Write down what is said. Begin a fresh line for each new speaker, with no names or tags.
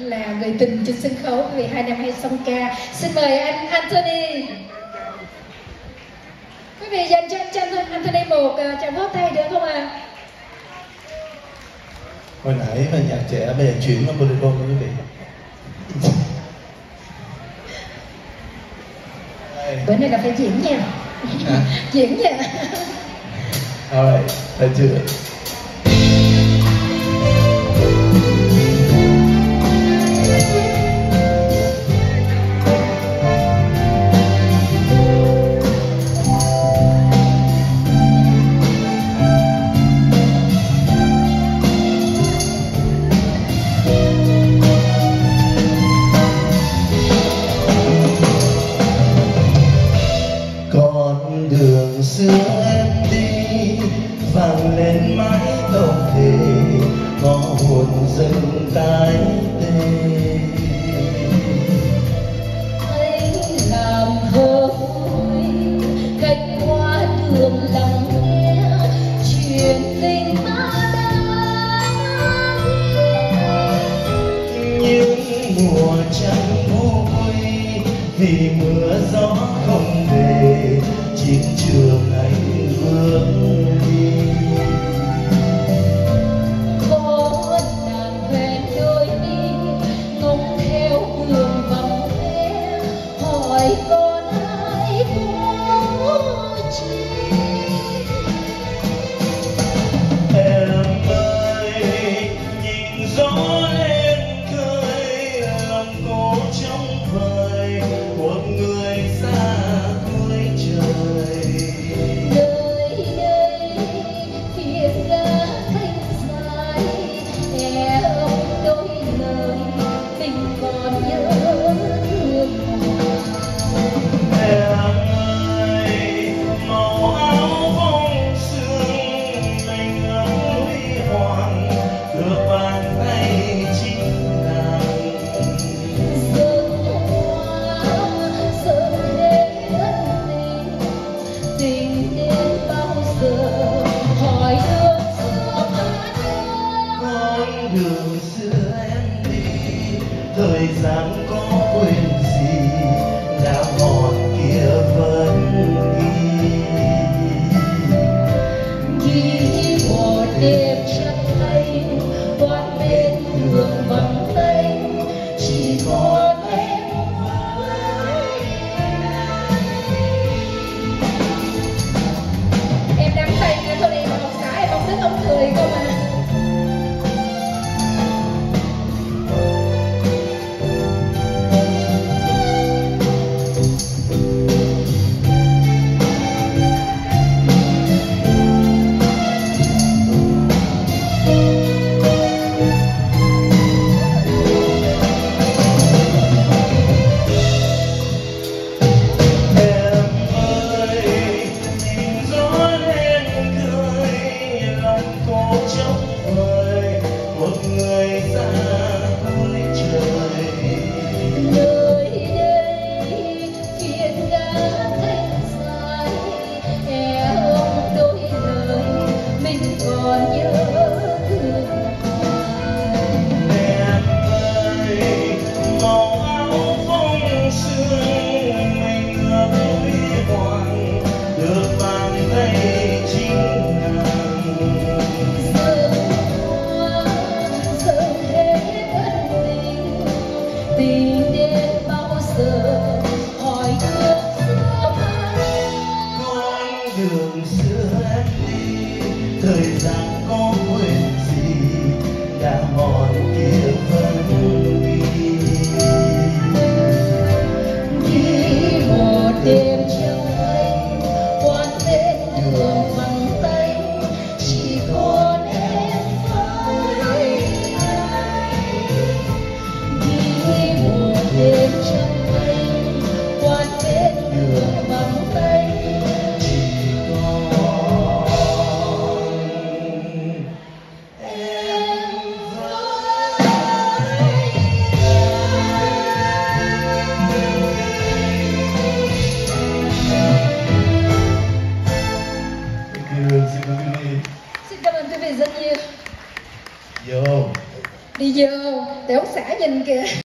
là người tình trên sân khấu vì 2 năm hay song ca. Xin mời anh Anthony. Quý vị dành cho anh Anthony một tràng pháo tay được không ạ?
Hồi nãy là nhạc trẻ, bây giờ chuyển qua bolero quý vị.
Bữa nay là phải diễn nha. Diễn nha.
Alright, let's do it. Con đường xưa em đi vang lên mái tóc thề, có hồn dâng tái tê.
Anh làm thơ vui cánh hoa đường lặng nghe chuyện tình ta đã
Những mùa trăng vui vì mưa gió không về, chiến trường anh bước đi.
có nàng quen đôi đi ngóng theo đường vắng vẻ hỏi con ai có chi.
Em ơi nhìn gió lên cười, lòng cô trong vời một người xa cuối trời.
Nơi đây phiền đã thanh dài e ông đôi lời tình còn nhớ thương.
Em ơi màu áo bông sương mình ấm huy hoàng, được bàn tay chính nàng.
Sớm hoa sớm đến tình tình đến bao giờ hỏi được xưa mà
Con đường xưa em đi, thời gian có quên gì, đã mòn kia vẫn ghi.
ghi một đêm trắng tay quán bên đường vắng tay chỉ còn em. Em nắm tay anh thôi đi mà ông xã em, ông thích ông cười không à.
Em ơi nhìn gió lên cười, lòng cô trong vời một người xa cuối trời.
Nơi đây phiền đã thanh dài e ông đôi lời mình còn nhớ thương.
Em ơi màu áo bông sương mình ấm huy hoàng, được bàn tay chính nàng.
Sớm hoa sớm hết ân tình tình đến bao giờ hỏi được xưa mà.
Con đường xưa em đi, thời gian có quên gì, đã mòn kia vẫn ghi.
Ghi một đêm trăng anh quán bên đường vắng tay chỉ còn em với anh. Ghi một nhìn kìa.